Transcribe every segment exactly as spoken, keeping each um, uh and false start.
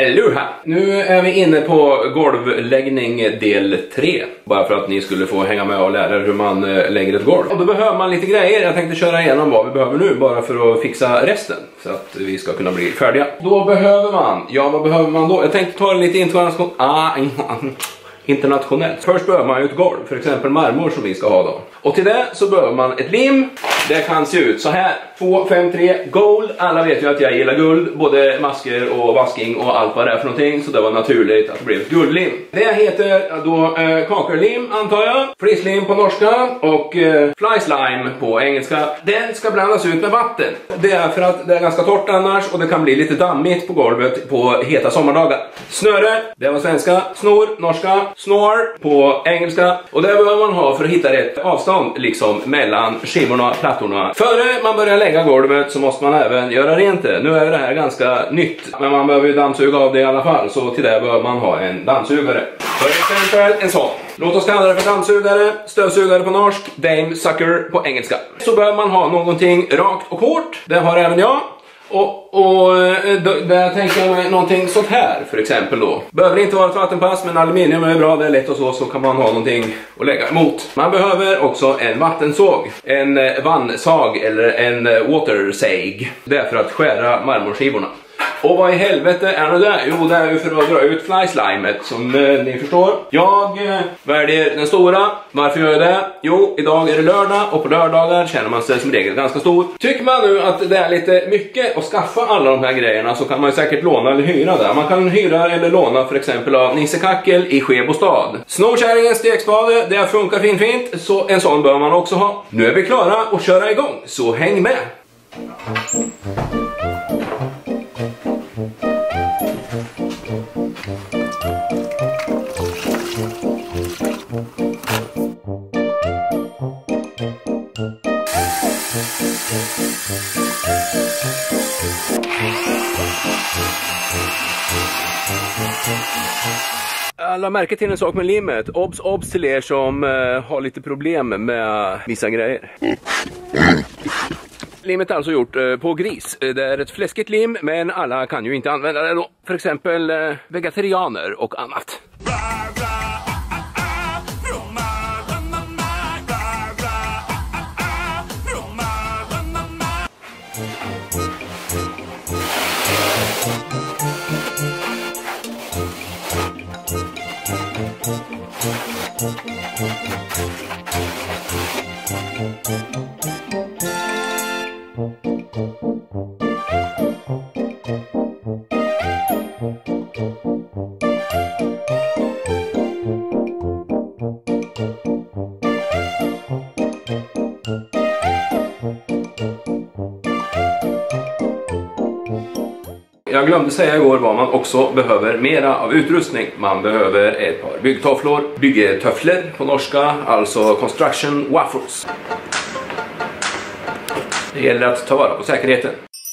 Luha! Nu är vi inne på golvläggning del tre. Bara för att ni skulle få hänga med och lära er hur man lägger ett golv. Och då behöver man lite grejer. Jag tänkte köra igenom vad vi behöver nu bara för att fixa resten. Så att vi ska kunna bli färdiga. Då behöver man, ja vad behöver man då? Jag tänkte ta det lite internationellt. Ah, internationellt. Först behöver man ju ett golv, för exempel marmor som vi ska ha då. Och till det så behöver man ett lim. Det kan se ut så här. två fem tre gold. Alla vet ju att jag gillar guld. Både masker och vasking och allt vad det är för någonting. Så det var naturligt att det blev ett guldlim. Det heter då eh, kakellim antar jag. Flislim på norska. Och eh, fly slime på engelska. Den ska blandas ut med vatten. Det är för att det är ganska torrt annars. Och det kan bli lite dammigt på golvet på heta sommardagar. Snöre, det var svenska. Snor, norska. Snår på engelska. Och det behöver man ha för att hitta rätt avstånd liksom mellan skivorna, plattorna. Före man börjar lägga golvet så måste man även göra rent det. Nu är det här ganska nytt, men man behöver ju dammsuga av det i alla fall. Så till det behöver man ha en dammsugare. För exempel en sån. Låt oss kalla det för dammsugare, stövsugare på norsk, dame sucker på engelska. Så behöver man ha någonting rakt och hårt. Det har även jag. Och, och där tänker jag mig någonting sånt här för exempel då. Behöver inte vara ett vattenpass, men aluminium är bra, det är lätt och så, så kan man ha någonting att lägga emot. Man behöver också en vattensåg, en vannsag eller en watersag. Det är för att skära marmorskivorna. Och vad i helvete är det där? Jo, det är ju för att dra ut flyslimet som eh, ni förstår. Jag eh, väljer den stora. Varför gör jag det? Jo, idag är det lördag och på lördagar känner man sig som regel ganska stor. Tycker man nu att det är lite mycket att skaffa alla de här grejerna så kan man ju säkert låna eller hyra det. Man kan hyra eller låna för exempel av Nisse Kackel i Skebostad. Snorkärringens stekspade, det funkar fint fint, så en sån bör man också ha. Nu är vi klara att köra igång, så häng med! Alla märker till en sak med limmet. Obs, obs till er som uh, har lite problem med vissa grejer. Limmet är alltså gjort uh, på gris. Det är ett fläskigt lim, men alla kan ju inte använda det då. För exempel uh, vegetarianer och annat. Jag glömde säga igår vad man också behöver mera av utrustning. Man behöver ett par byggtofflor, byggetöfflor på norska, alltså construction waffles. Det gäller att ta vara på säkerheten.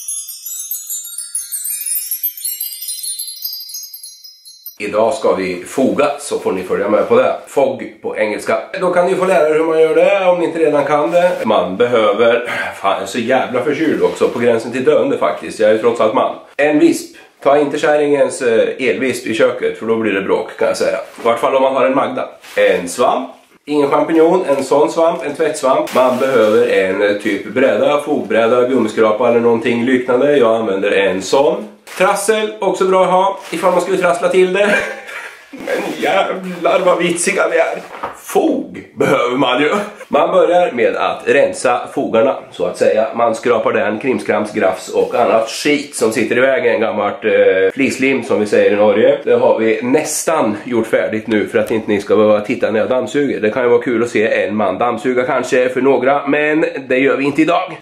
Idag ska vi foga, så får ni följa med på det. Fog på engelska. Då kan ni få lära er hur man gör det om ni inte redan kan det. Man behöver, fan så jävla förkyld också, på gränsen till döende faktiskt. Jag är ju trots allt man. En visp. Ta inte kärringens elvisp i köket, för då blir det bråk kan jag säga. I vart fall om man har en Magda. En svamp. Ingen champinjon, en sån svamp, en tvättsvamp. Man behöver en typ bräda, fogbräda, gummiskrapa eller någonting liknande. Jag använder en sån. Trassel, också bra att ha ifall man skulle trassla till det. Men jävlar vad vitsiga vi är. Fog behöver man ju. Man börjar med att rensa fogarna så att säga. Man skrapar den krimskrams, grafs och annat skit som sitter i vägen. Gammalt eh, flislim som vi säger i Norge. Det har vi nästan gjort färdigt nu för att inte ni ska behöva titta när jag dammsuger. Det kan ju vara kul att se en man dammsuga kanske för några, men det gör vi inte idag.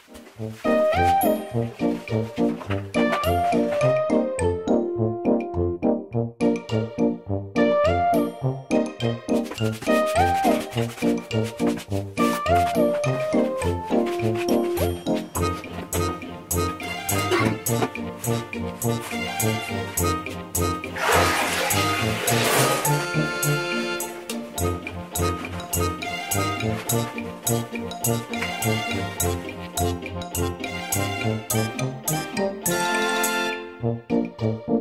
Thank you.